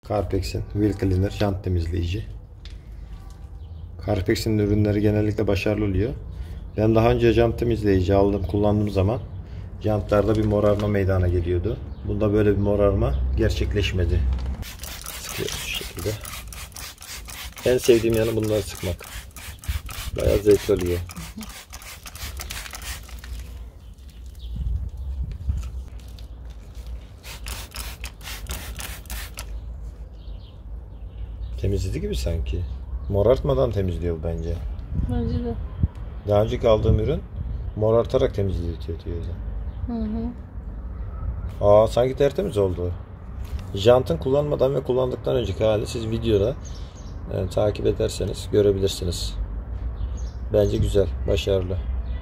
Carpex'in Wheel Cleaner jant temizleyici. Carpex'in ürünleri genellikle başarılı oluyor. Ben daha önce jant temizleyici aldım, kullandığım zaman jantlarda bir morarma meydana geliyordu. Bunda böyle bir morarma gerçekleşmedi. Sıkıyoruz şu şekilde. En sevdiğim yanı bunları sıkmak. Bayağı zevkli oluyor. Temizledi gibi sanki. Morartmadan temizliyor bence. Bence de. Daha önceki aldığım ürün morartarak temizliyor diyor. Sanki tertemiz oldu. Jantın kullanmadan ve kullandıktan önceki hali siz videoda takip ederseniz görebilirsiniz. Bence güzel, başarılı.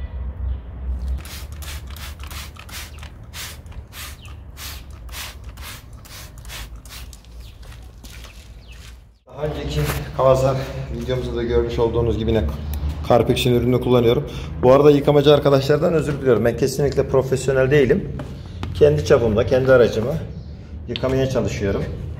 Daha önceki Kawasaki videomuzda da görmüş olduğunuz gibi yine Carpex'in ürününü kullanıyorum. Bu arada yıkamacı arkadaşlardan özür diliyorum. Ben kesinlikle profesyonel değilim. Kendi çapımda, kendi aracımı yıkamaya çalışıyorum.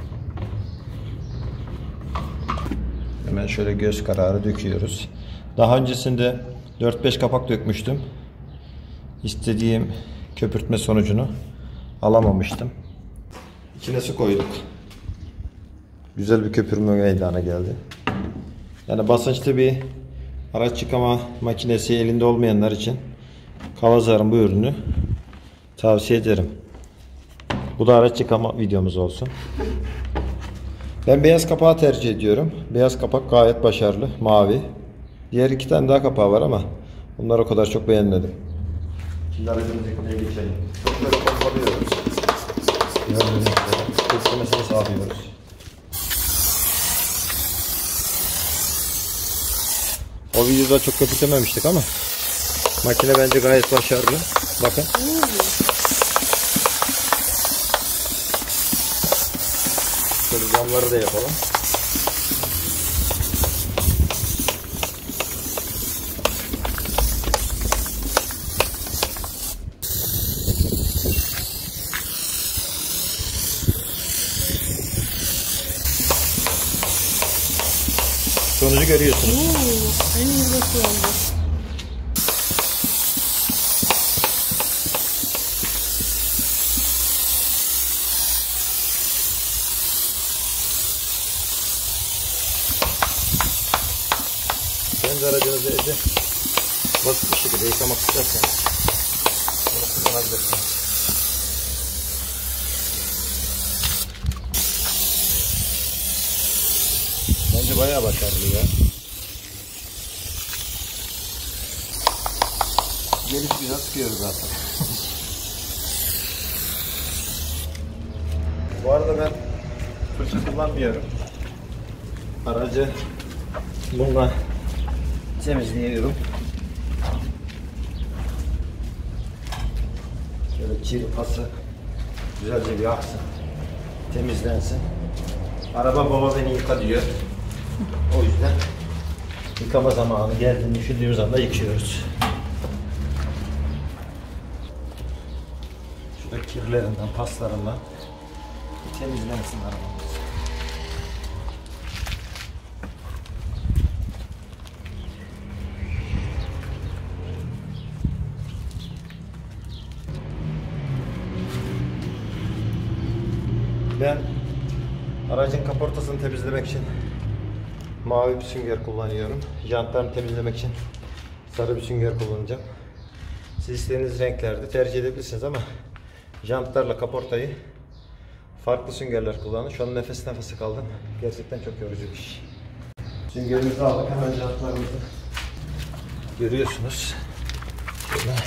Hemen şöyle göz kararı döküyoruz. Daha öncesinde 4-5 kapak dökmüştüm. İstediğim köpürtme sonucunu alamamıştım. İçine su koyduk. Güzel bir köpürme meydana geldi. Yani basınçlı bir araç yıkama makinesi elinde olmayanlar için Kawasaki'nin bu ürünü tavsiye ederim. Bu da araç yıkama videomuz olsun. Ben beyaz kapağı tercih ediyorum. Beyaz kapak gayet başarılı. Mavi. Diğer iki tane daha kapağı var ama bunları o kadar çok beğenmedim. Şimdi aracımızı yıkamaya geçelim. Çok böyle pompalıyoruz. Gördüğünüz gibi kesmesini sağlıyoruz. O videoda çok köpürtememiştik ama makine bence gayet başarılı. Bakın. Şöyle camları da yapalım. Sonucu görüyorsunuz. Aynı yuvası oldu. Kendi aracınızı evde basit bir şekilde yıkamak isterseniz bunu kullanabilirsiniz. Bence bayağı başarılı ya. Geliş biraz sıkıyoruz zaten. Bu arada ben fırça kullanmıyorum. Aracı bununla temizliyorum. Şöyle kiri pası güzelce bir aksın, temizlensin. Araba baba beni yıka diyor. O yüzden yıkama zamanı geldiğini düşündüğümüz anda yıkıyoruz. Şurada kirlerinden, paslarından temizlensin arabamız. Ben aracın kaportasını temizlemek için mavi bir sünger kullanıyorum. Jantlarını temizlemek için sarı bir sünger kullanacağım. Siz istediğiniz renklerde tercih edebilirsiniz ama jantlarla kaportayı farklı süngerler kullanın. Şu an nefes nefese kaldım. Gerçekten çok yorucu bir iş. Süngerimizi aldık. Hemen jantlarımızı görüyorsunuz. Şöyle.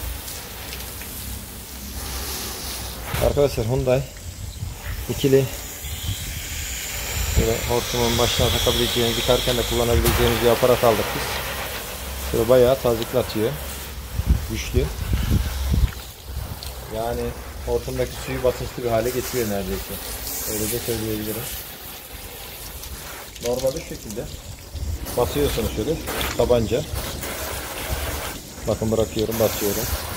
Arkadaşlar Hyundai ikili Şöyle hortumun başına takabileceğiniz, yıkarken de kullanabileceğiniz bir aparat aldık biz. Şöyle bayağı tazikli atıyor. Güçlü. Yani hortumdaki suyu basınçlı bir hale getiriyor neredeyse. Öyle de söyleyebilirim. Normalde şu şekilde basıyorsunuz şöyle tabanca. Bakın bırakıyorum, basıyorum.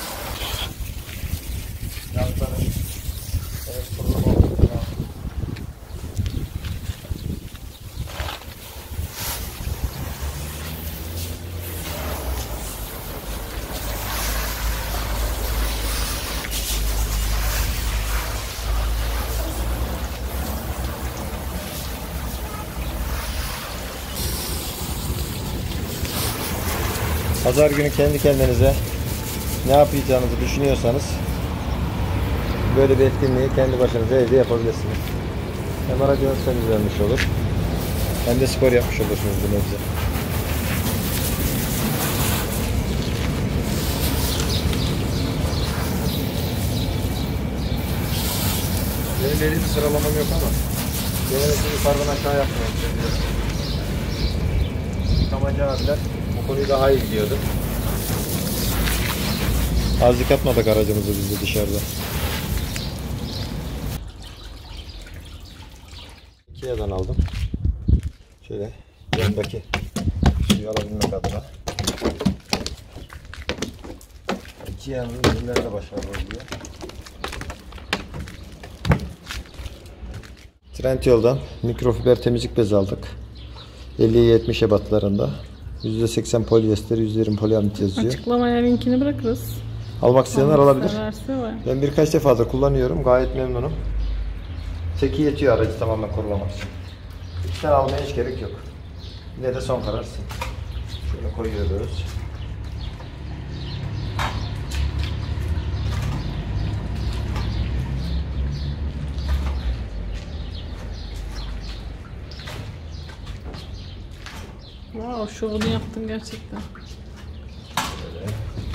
Pazar günü kendi kendinize ne yapacağınızı düşünüyorsanız böyle bir etkinliği kendi başınıza evde yapabilirsiniz. Hem aracınız temizlenmiş olur, hem de spor yapmış olursunuz bu nebze. Benim belli bir sıralamam yok ama genellikle yukarıdan aşağı yapmaya çalışıyorum. Yıkamacı abiler bu konuyu daha iyi biliyordu. Az yıkatmadık aracımızı biz de dışarıda. Ikea'dan aldım. Şöyle yanındaki suyu alabilmek adına. Ikea'nın ürünleri de başarılı oluyor. Trendyol'dan mikrofiber temizlik bezi aldık. 50'ye 70 ebatlarında. %80 polyester, %20 poliamit yazıyor. Açıklamaya linkini bırakırız. Almak isteyenler alabilir. Var. Ben birkaç defa kullanıyorum. Gayet memnunum. Teki yetiyor aracı tamamen kurulamak için. 2 tane almaya hiç gerek yok. Yine de son kararsın. Şöyle koyuyoruz. Wow, şovunu yaptın gerçekten. Böyle.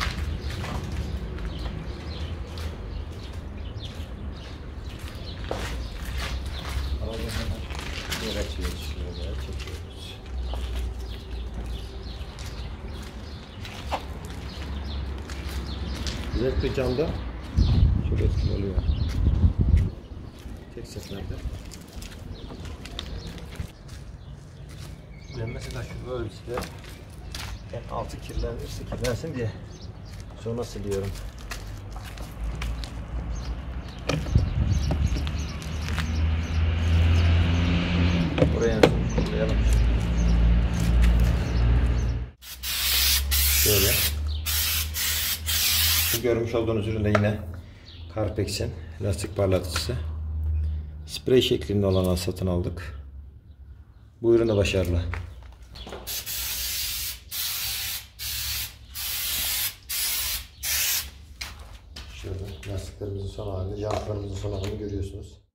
Yer açıyoruz, şöyle çekiyoruz. Özellikle camda çok etkili oluyor. Tek seferde. Ben mesela şu ölçüde en altı kirlensin diye sonra siliyorum. Buraya koyalım. Şöyle. Bu görmüş olduğunuz ürün de yine Carpex'in lastik parlatıcısı. Sprey şeklinde olanı satın aldık. Bu ürün de başarılı. Şöyle lastiklerimizin son halini, jantlarımızın son halini görüyorsunuz.